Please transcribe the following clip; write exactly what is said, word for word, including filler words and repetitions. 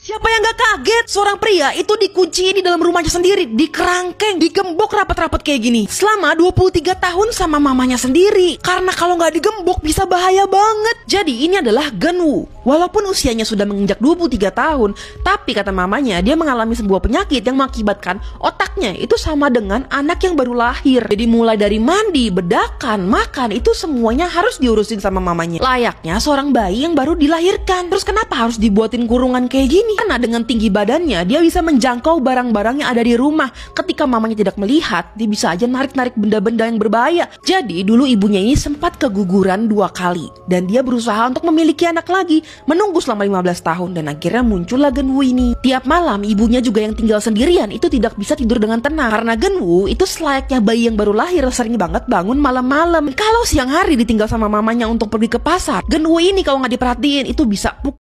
Siapa yang gak kaget? Seorang pria itu dikunci di dalam rumahnya sendiri, di kerangkeng, digembok rapat-rapat kayak gini selama dua puluh tiga tahun sama mamanya sendiri. Karena kalau gak digembok bisa bahaya banget. Jadi ini adalah Genwu. Walaupun usianya sudah menginjak dua puluh tiga tahun, tapi kata mamanya dia mengalami sebuah penyakit yang mengakibatkan otaknya itu sama dengan anak yang baru lahir. Jadi mulai dari mandi, bedakan, makan, itu semuanya harus diurusin sama mamanya, layaknya seorang bayi yang baru dilahirkan. Terus kenapa harus dibuatin kurungan kayak gini? Karena dengan tinggi badannya, dia bisa menjangkau barang-barang yang ada di rumah. Ketika mamanya tidak melihat, dia bisa aja narik-narik benda-benda yang berbahaya. Jadi dulu ibunya ini sempat keguguran dua kali. Dan dia berusaha untuk memiliki anak lagi, menunggu selama lima belas tahun. Dan akhirnya muncullah Genwu ini. Tiap malam, ibunya juga yang tinggal sendirian itu tidak bisa tidur dengan tenang. Karena Genwu itu selayaknya bayi yang baru lahir, sering banget bangun malam-malam. Kalau siang hari ditinggal sama mamanya untuk pergi ke pasar, Genwu ini kalau nggak diperhatiin, itu bisa pukul